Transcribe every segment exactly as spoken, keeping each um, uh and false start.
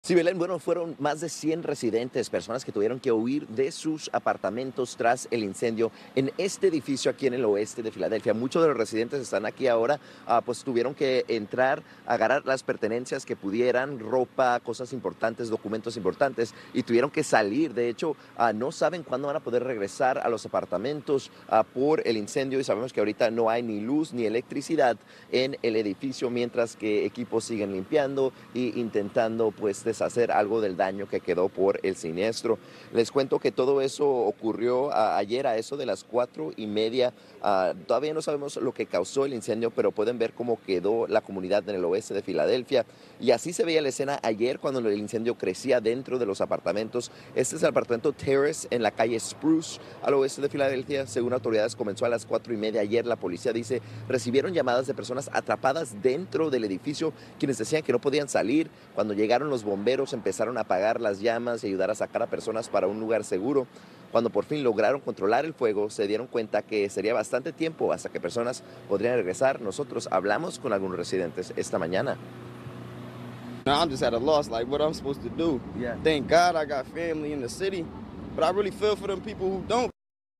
Sí, Belén, bueno, fueron más de cien residentes, personas que tuvieron que huir de sus apartamentos tras el incendio en este edificio aquí en el oeste de Filadelfia. Muchos de los residentes están aquí ahora, ah, pues tuvieron que entrar, agarrar las pertenencias que pudieran, ropa, cosas importantes, documentos importantes, y tuvieron que salir. De hecho, ah, no saben cuándo van a poder regresar a los apartamentos ah, por el incendio, y sabemos que ahorita no hay ni luz ni electricidad en el edificio, mientras que equipos siguen limpiando e intentando, pues, deshacer algo del daño que quedó por el siniestro. Les cuento que todo eso ocurrió a, ayer a eso de las cuatro y media. Uh, todavía no sabemos lo que causó el incendio, pero pueden ver cómo quedó la comunidad en el oeste de Filadelfia. Y así se veía la escena ayer cuando el incendio crecía dentro de los apartamentos. Este es el apartamento Terrace en la calle Spruce, al oeste de Filadelfia. Según autoridades, comenzó a las cuatro y media ayer. La policía dice recibieron llamadas de personas atrapadas dentro del edificio, quienes decían que no podían salir. Cuando llegaron los bomberos, bomberos empezaron a apagar las llamas y ayudar a sacar a personas para un lugar seguro. Cuando por fin lograron controlar el fuego, se dieron cuenta que sería bastante tiempo hasta que personas podrían regresar. Nosotros hablamos con algunos residentes esta mañana. I'm just at a loss, like what I'm supposed to do. Yeah. Thank God I got family in the city, but I really feel for them people who don't.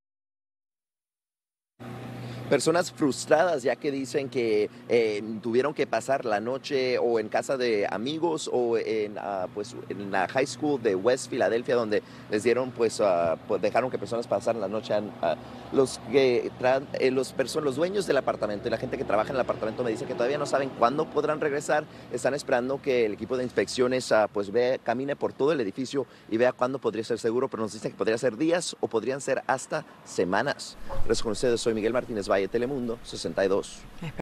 Personas frustradas, ya que dicen que eh, tuvieron que pasar la noche o en casa de amigos o en, uh, pues, en la high school de West Philadelphia, donde les dieron, pues, uh, pues dejaron que personas pasaran la noche. Uh, los, que eh, los, los dueños del apartamento y la gente que trabaja en el apartamento me dicen que todavía no saben cuándo podrán regresar. Están esperando que el equipo de inspecciones uh, pues vea, camine por todo el edificio y vea cuándo podría ser seguro, pero nos dicen que podría ser días o podrían ser hasta semanas. Gracias con ustedes, soy Miguel Martínez Valle, Telemundo sesenta y dos.